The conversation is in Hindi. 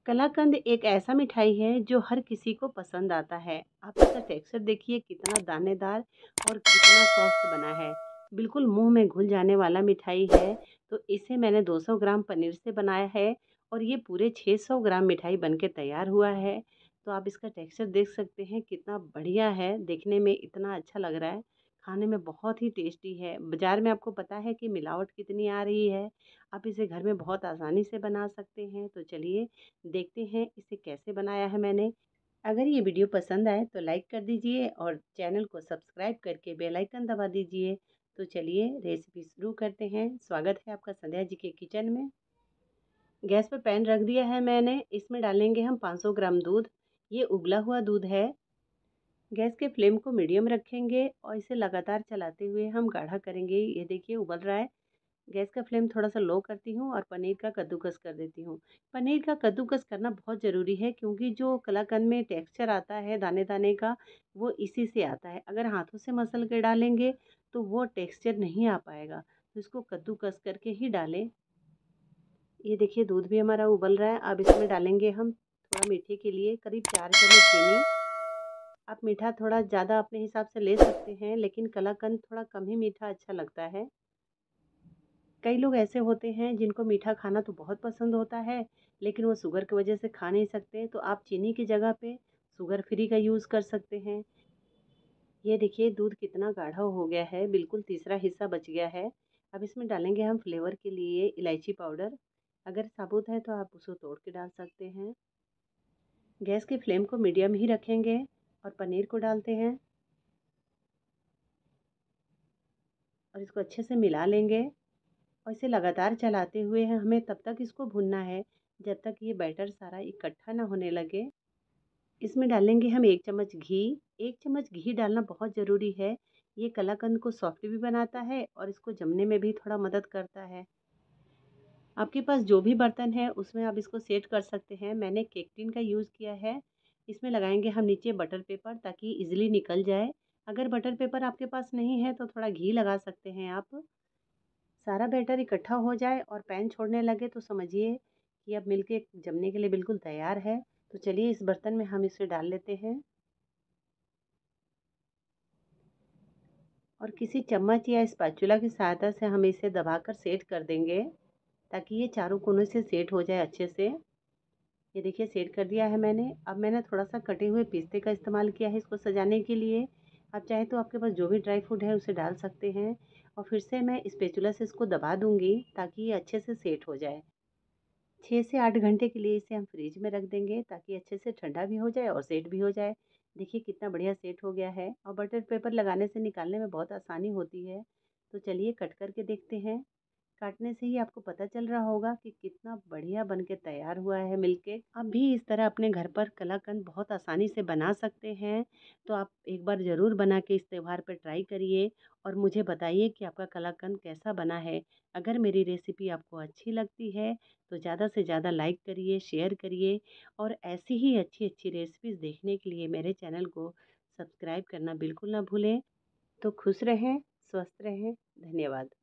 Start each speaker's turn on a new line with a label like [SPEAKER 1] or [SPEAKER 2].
[SPEAKER 1] कलाकंद एक ऐसा मिठाई है जो हर किसी को पसंद आता है। आप इसका टेक्सचर देखिए कितना दानेदार और कितना सॉफ्ट बना है। बिल्कुल मुंह में घुल जाने वाला मिठाई है। तो इसे मैंने 200 ग्राम पनीर से बनाया है और ये पूरे 600 ग्राम मिठाई बनके तैयार हुआ है। तो आप इसका टेक्सचर देख सकते हैं कितना बढ़िया है, देखने में इतना अच्छा लग रहा है, खाने में बहुत ही टेस्टी है। बाज़ार में आपको पता है कि मिलावट कितनी आ रही है। आप इसे घर में बहुत आसानी से बना सकते हैं। तो चलिए देखते हैं इसे कैसे बनाया है मैंने। अगर ये वीडियो पसंद आए तो लाइक कर दीजिए और चैनल को सब्सक्राइब करके बेल आइकन दबा दीजिए। तो चलिए रेसिपी शुरू करते हैं। स्वागत है आपका संध्या जी के किचन में। गैस पे पैन रख दिया है मैंने। इसमें डालेंगे हम 500 ग्राम दूध। ये उबला हुआ दूध है। गैस के फ्लेम को मीडियम रखेंगे और इसे लगातार चलाते हुए हम गाढ़ा करेंगे। ये देखिए उबल रहा है। गैस का फ्लेम थोड़ा-सा लो करती हूँ और पनीर का कद्दूकस कर देती हूँ। पनीर का कद्दूकस करना बहुत ज़रूरी है क्योंकि जो कलाकंद में टेक्सचर आता है दाने-दाने का, वो इसी से आता है। अगर हाथों से मसल के डालेंगे तो वो टेक्सचर नहीं आ पाएगा। तो इसको कद्दूकस करके ही डालें। ये देखिए दूध भी हमारा उबल रहा है। अब इसमें डालेंगे हम थोड़ा मीठे के लिए करीब 4 चम्मच चीनी। आप मीठा थोड़ा ज़्यादा अपने हिसाब से ले सकते हैं, लेकिन कलाकंद थोड़ा कम ही मीठा अच्छा लगता है। कई लोग ऐसे होते हैं जिनको मीठा खाना तो बहुत पसंद होता है, लेकिन वो शुगर की वजह से खा नहीं सकते, तो आप चीनी की जगह पे शुगर फ्री का यूज़ कर सकते हैं। ये देखिए दूध कितना गाढ़ा हो गया है, बिल्कुल तीसरा हिस्सा बच गया है। अब इसमें डालेंगे हम फ्लेवर के लिए इलायची पाउडर। अगर साबुत है तो आप उसको तोड़ के डाल सकते हैं। गैस की फ्लेम को मीडियम ही रखेंगे और पनीर को डालते हैं और इसको अच्छे से मिला लेंगे। और इसे लगातार चलाते हुए हमें तब तक इसको भूनना है जब तक ये बैटर सारा इकट्ठा ना होने लगे। इसमें डालेंगे हम 1 चम्मच घी। 1 चम्मच घी डालना बहुत ज़रूरी है। ये कलाकंद को सॉफ्ट भी बनाता है और इसको जमने में भी थोड़ा मदद करता है। आपके पास जो भी बर्तन है उसमें आप इसको सेट कर सकते हैं। मैंने केक टिन का यूज़ किया है। इसमें लगाएंगे हम नीचे बटर पेपर ताकि इजीली निकल जाए। अगर बटर पेपर आपके पास नहीं है तो थोड़ा घी लगा सकते हैं आप। सारा बैटर इकट्ठा हो जाए और पैन छोड़ने लगे तो समझिए कि अब मिलके जमने के लिए बिल्कुल तैयार है। तो चलिए इस बर्तन में हम इसे डाल लेते हैं और किसी चम्मच या स्पैचुला की सहायता से हम इसे दबाकर सेट कर देंगे ताकि ये चारों कोनों से सेट हो जाए अच्छे से। ये देखिए सेट कर दिया है मैंने। अब मैंने थोड़ा सा कटे हुए पिस्ते का इस्तेमाल किया है इसको सजाने के लिए। आप चाहे तो आपके पास जो भी ड्राई फ्रूट है उसे डाल सकते हैं और फिर से मैं स्पैचुला से इसको दबा दूंगी ताकि ये अच्छे से सेट हो जाए। 6 से 8 घंटे के लिए इसे हम फ्रिज में रख देंगे ताकि अच्छे से ठंडा भी हो जाए और सेट भी हो जाए। देखिए कितना बढ़िया सेट हो गया है और बटर पेपर लगाने से निकालने में बहुत आसानी होती है। तो चलिए कट करके देखते हैं। काटने से ही आपको पता चल रहा होगा कि कितना बढ़िया बन के तैयार हुआ है मिलके। आप भी इस तरह अपने घर पर कलाकंद बहुत आसानी से बना सकते हैं। तो आप एक बार ज़रूर बना के इस त्योहार पर ट्राई करिए और मुझे बताइए कि आपका कलाकंद कैसा बना है। अगर मेरी रेसिपी आपको अच्छी लगती है तो ज़्यादा से ज़्यादा लाइक करिए, शेयर करिए और ऐसी ही अच्छी अच्छी रेसिपीज़ देखने के लिए मेरे चैनल को सब्सक्राइब करना बिल्कुल ना भूलें। तो खुश रहें, स्वस्थ रहें। धन्यवाद।